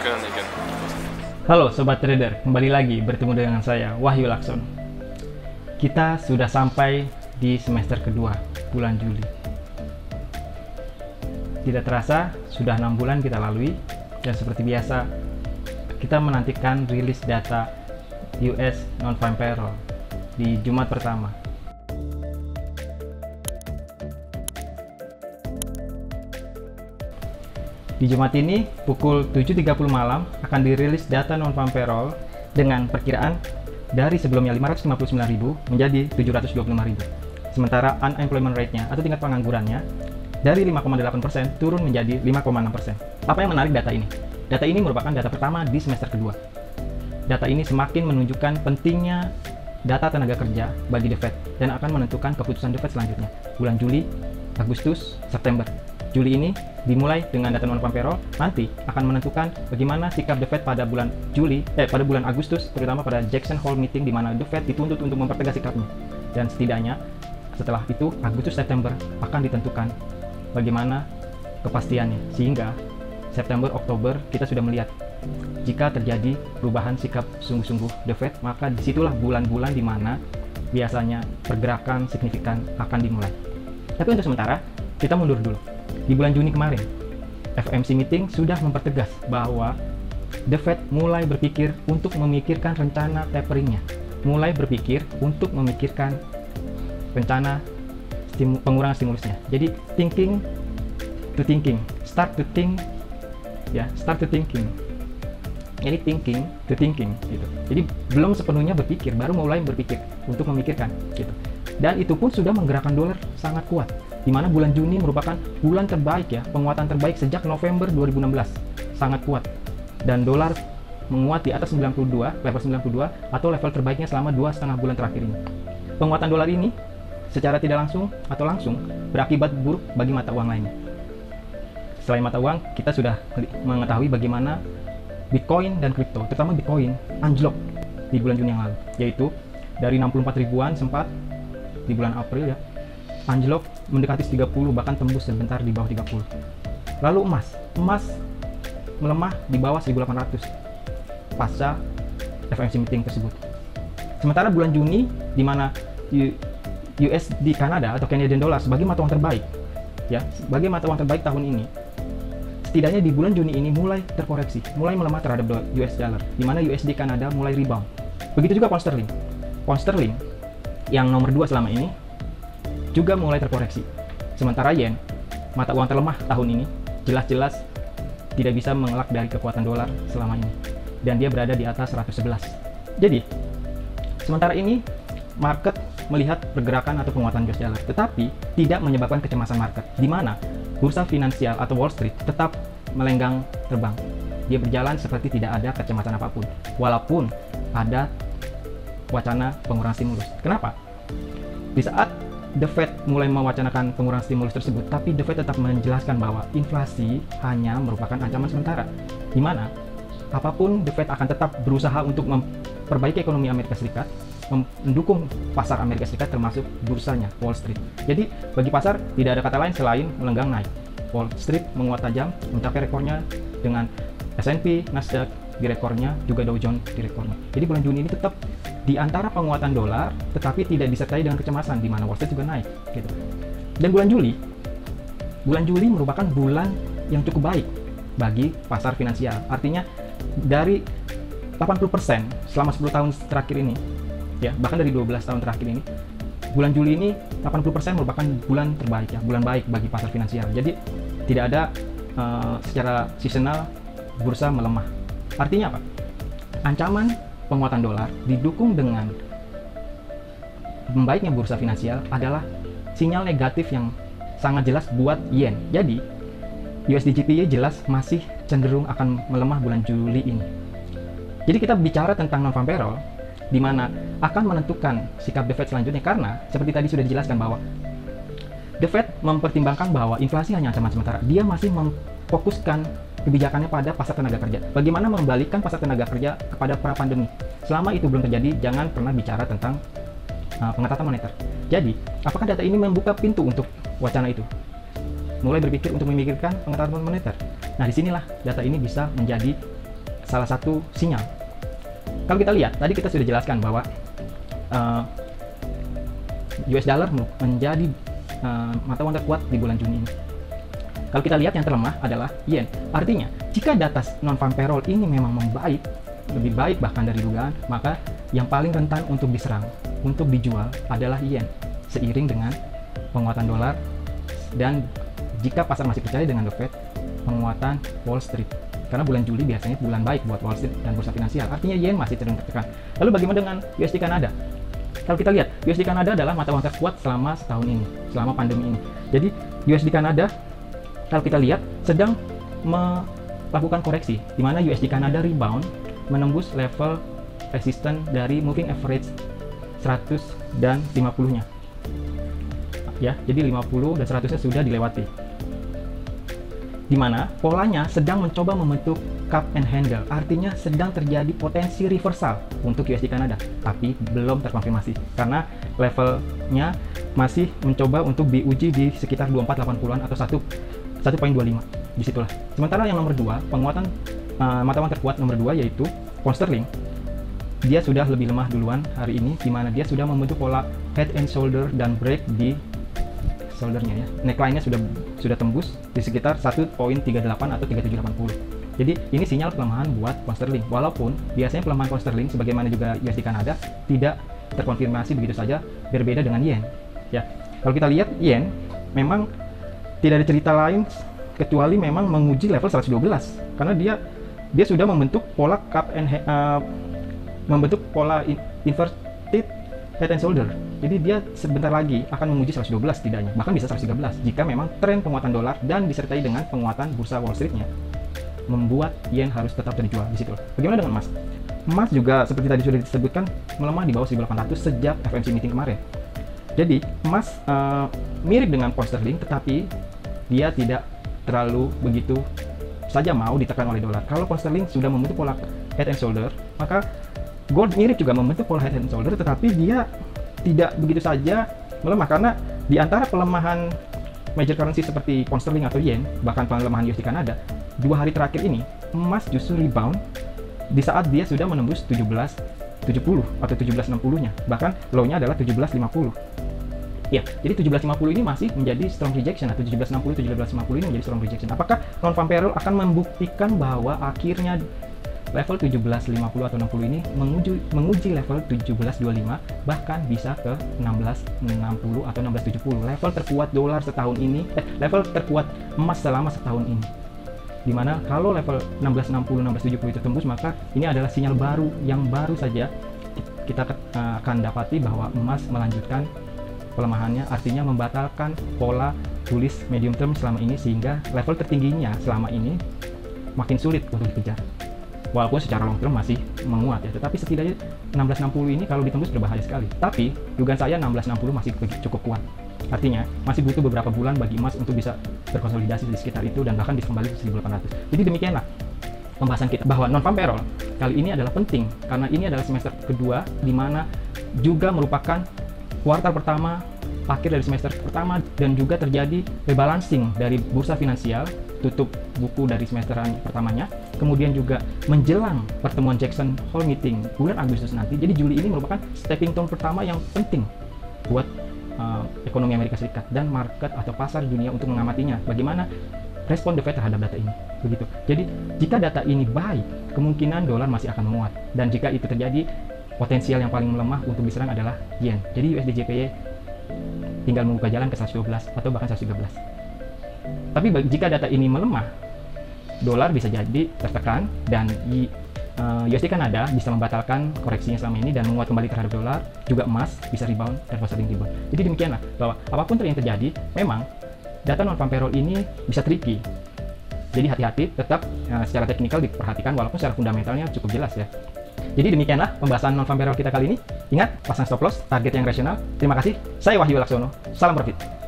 그런 의견. Halo Sobat Trader, kembali lagi bertemu dengan saya, Wahyu Lakson. Kita sudah sampai di semester kedua, bulan Juli. Tidak terasa, sudah 6 bulan kita lalui, dan seperti biasa, kita menantikan rilis data US Non-Farm Payroll di Jumat pertama. Di Jumat ini, pukul 7.30 malam akan dirilis data non-farm payroll dengan perkiraan dari sebelumnya 559.000 menjadi 725.000. Sementara unemployment rate-nya atau tingkat penganggurannya dari 5,8% turun menjadi 5,6%. Apa yang menarik data ini? Data ini merupakan data pertama di semester kedua. Data ini semakin menunjukkan pentingnya data tenaga kerja bagi The Fed dan akan menentukan keputusan The Fed selanjutnya. Bulan Juli, Agustus, September. Juli ini dimulai dengan data non-farm payroll, nanti akan menentukan bagaimana sikap The Fed pada bulan Agustus, terutama pada Jackson Hole Meeting di mana The Fed dituntut untuk mempertegas sikapnya. Dan setidaknya setelah itu Agustus September akan ditentukan bagaimana kepastiannya, sehingga September Oktober kita sudah melihat jika terjadi perubahan sikap sungguh-sungguh The Fed, maka disitulah bulan-bulan di mana biasanya pergerakan signifikan akan dimulai. Tapi untuk sementara kita mundur dulu. Di bulan Juni kemarin, FOMC meeting sudah mempertegas bahwa The Fed mulai berpikir untuk memikirkan rencana taperingnya, mulai berpikir untuk memikirkan rencana pengurangan stimulusnya. Jadi thinking to thinking, start to think, start to thinking. Ini thinking to thinking gitu. Jadi belum sepenuhnya berpikir, baru mulai berpikir untuk memikirkan gitu. Dan itu pun sudah menggerakkan dolar sangat kuat, di mana bulan Juni merupakan bulan terbaik penguatan terbaik sejak November 2016, sangat kuat. Dan dolar menguat di atas 92, level 92 atau level terbaiknya selama 2,5 bulan terakhir ini. Penguatan dolar ini secara tidak langsung atau langsung berakibat buruk bagi mata uang lainnya. Selain mata uang, kita sudah mengetahui bagaimana Bitcoin dan kripto, terutama Bitcoin, anjlok di bulan Juni yang lalu, yaitu dari 64 ribuan sempat di bulan April anjlok mendekati 30, bahkan tembus sebentar di bawah 30. Lalu emas melemah di bawah 1.800 pasca FOMC meeting tersebut. Sementara bulan Juni, di mana USD Kanada atau Canadian Dollar sebagai mata uang terbaik, sebagai mata uang terbaik tahun ini, setidaknya di bulan Juni ini mulai terkoreksi, mulai melemah terhadap US dollar, di mana USD Kanada mulai rebound. Begitu juga pound sterling. Pound sterling yang nomor 2 selama ini juga mulai terkoreksi. Sementara yen, mata uang terlemah tahun ini, jelas-jelas tidak bisa mengelak dari kekuatan dolar selama ini. Dan dia berada di atas 111. Jadi, sementara ini, market melihat pergerakan atau penguatan US dollar, tetapi tidak menyebabkan kecemasan market, di mana bursa finansial atau Wall Street tetap melenggang terbang. Dia berjalan seperti tidak ada kecemasan apapun, walaupun ada wacana pengurangan stimulus. Kenapa? Di saat The Fed mulai mewacanakan pengurangan stimulus tersebut, tapi The Fed tetap menjelaskan bahwa inflasi hanya merupakan ancaman sementara, di mana apapun The Fed akan tetap berusaha untuk memperbaiki ekonomi Amerika Serikat, mendukung pasar Amerika Serikat termasuk bursanya Wall Street. Jadi bagi pasar tidak ada kata lain selain melenggang naik. Wall Street menguat tajam, mencapai rekornya dengan S&P, Nasdaq di rekornya, juga Dow Jones di rekornya. Jadi bulan Juni ini tetap di antara penguatan dolar, tetapi tidak disertai dengan kecemasan, di mana Wall Street juga naik gitu. Dan bulan Juli merupakan bulan yang cukup baik bagi pasar finansial. Artinya dari 80% selama 10 tahun terakhir ini, bahkan dari 12 tahun terakhir ini, bulan Juli ini 80% merupakan bulan terbaik, bulan baik bagi pasar finansial. Jadi tidak ada secara seasonal bursa melemah. Artinya apa? Ancaman penguatan dolar didukung dengan membaiknya bursa finansial adalah sinyal negatif yang sangat jelas buat yen. Jadi USD JPY jelas masih cenderung akan melemah bulan Juli ini. Jadi kita bicara tentang non-farm payroll, di mana akan menentukan sikap The Fed selanjutnya, karena seperti tadi sudah dijelaskan bahwa The Fed mempertimbangkan bahwa inflasi hanya ancaman sementara. Dia masih memfokuskan kebijakannya pada pasar tenaga kerja. Bagaimana membalikkan pasar tenaga kerja kepada pra-pandemi. Selama itu belum terjadi, jangan pernah bicara tentang pengetatan moneter. Jadi, apakah data ini membuka pintu untuk wacana itu? Mulai berpikir untuk memikirkan pengetatan moneter. Nah, disinilah data ini bisa menjadi salah satu sinyal. Kalau kita lihat, tadi kita sudah jelaskan bahwa US dollar menjadi mata uang terkuat di bulan Juni ini. Kalau kita lihat yang terlemah adalah yen. Artinya, jika data non-farm payroll ini memang membaik, lebih baik bahkan dari dugaan, maka yang paling rentan untuk diserang, untuk dijual adalah yen. Seiring dengan penguatan dolar dan jika pasar masih percaya dengan The Fed, penguatan Wall Street. Karena bulan Juli biasanya bulan baik buat Wall Street dan bursa finansial. Artinya yen masih cenderung tertekan. Lalu bagaimana dengan USD Kanada? Kalau kita lihat, USD Kanada adalah mata uang terkuat selama setahun ini, selama pandemi ini. Jadi USD Kanada, kalau kita lihat, sedang melakukan koreksi, di mana USD Kanada rebound menembus level resisten dari moving average 100 dan 50-nya. Ya, jadi 50 dan 100-nya sudah dilewati. Di mana polanya sedang mencoba membentuk cup and handle, artinya sedang terjadi potensi reversal untuk USD Kanada, tapi belum terkonfirmasi karena levelnya masih mencoba untuk diuji di sekitar 2480-an atau 1.25 disitulah. Sementara yang nomor 2, penguatan mata uang terkuat nomor 2 yaitu pound sterling, dia sudah lebih lemah duluan hari ini, di mana dia sudah membentuk pola head and shoulder dan break di shouldernya ya, neckline-nya sudah tembus di sekitar 1.38 atau 3780. Jadi ini sinyal pelemahan buat pound sterling. Walaupun biasanya pelemahan pound sterling sebagaimana juga USD Kanada tidak terkonfirmasi begitu saja, berbeda dengan yen. Ya, kalau kita lihat yen memang tidak ada cerita lain kecuali memang menguji level 112 karena dia sudah membentuk pola membentuk pola inverted head and shoulder. Jadi dia sebentar lagi akan menguji 112 setidaknya, bahkan bisa 113 jika memang tren penguatan dolar dan disertai dengan penguatan bursa Wall Street-nya membuat yen harus tetap terjual di situ. Bagaimana dengan emas? Emas juga seperti tadi sudah disebutkan melemah di bawah 1.800 sejak FOMC meeting kemarin. Jadi emas mirip dengan pound sterling, tetapi dia tidak terlalu begitu saja mau ditekan oleh dolar. Kalau pound sterling sudah membentuk pola head and shoulder, maka gold mirip juga membentuk pola head and shoulder, tetapi dia tidak begitu saja melemah karena di antara pelemahan major currency seperti pound sterling atau yen, bahkan pelemahan USD Kanada, 2 hari terakhir ini emas justru rebound di saat dia sudah menembus 1770 atau 1760-nya, bahkan low-nya adalah 1750. Ya, jadi 1750 ini masih menjadi strong rejection atau 1760 1750 ini menjadi strong rejection. Apakah non-farm payroll akan membuktikan bahwa akhirnya level 1750 atau 60 ini menguji level 1725, bahkan bisa ke 1660 atau 1670, level terkuat dolar setahun ini, level terkuat emas selama setahun ini. Dimana kalau level 1660 1670 itu tembus, maka ini adalah sinyal baru yang baru saja kita akan dapati bahwa emas melanjutkan pelemahannya, artinya membatalkan pola bullish medium term selama ini, sehingga level tertingginya selama ini makin sulit untuk dikejar. Walaupun secara long term masih menguat ya, tetapi setidaknya 1660 ini kalau ditembus berbahaya sekali. Tapi dugaan saya 1660 masih cukup kuat. Artinya masih butuh beberapa bulan bagi emas untuk bisa berkonsolidasi di sekitar itu dan bahkan bisa kembali ke 1800. Jadi demikianlah pembahasan kita bahwa non-farm payroll kali ini adalah penting karena ini adalah semester kedua, di mana juga merupakan kuartal pertama akhir dari semester pertama, dan juga terjadi rebalancing dari bursa finansial tutup buku dari semesteran pertamanya, kemudian juga menjelang pertemuan Jackson Hole Meeting bulan Agustus nanti. Jadi Juli ini merupakan stepping stone pertama yang penting buat ekonomi Amerika Serikat dan market atau pasar dunia untuk mengamatinya bagaimana respon The Fed terhadap data ini. Begitu. Jadi jika data ini baik, kemungkinan dolar masih akan menguat, dan jika itu terjadi, potensial yang paling melemah untuk diserang adalah yen. Jadi USD JPY tinggal membuka jalan ke 112 atau bahkan 113. Tapi jika data ini melemah, dolar bisa jadi tertekan dan USD Kanada bisa membatalkan koreksinya selama ini dan menguat kembali terhadap dolar. Juga emas bisa rebound dan sering rebound. Jadi demikianlah bahwa apapun yang terjadi, memang data non-farm payroll ini bisa tricky. Jadi hati-hati, tetap secara teknikal diperhatikan walaupun secara fundamentalnya cukup jelas ya. Jadi demikianlah pembahasan non-farm payroll kita kali ini. Ingat, pasang stop loss, target yang rasional. Terima kasih. Saya Wahyu Laksono. Salam profit.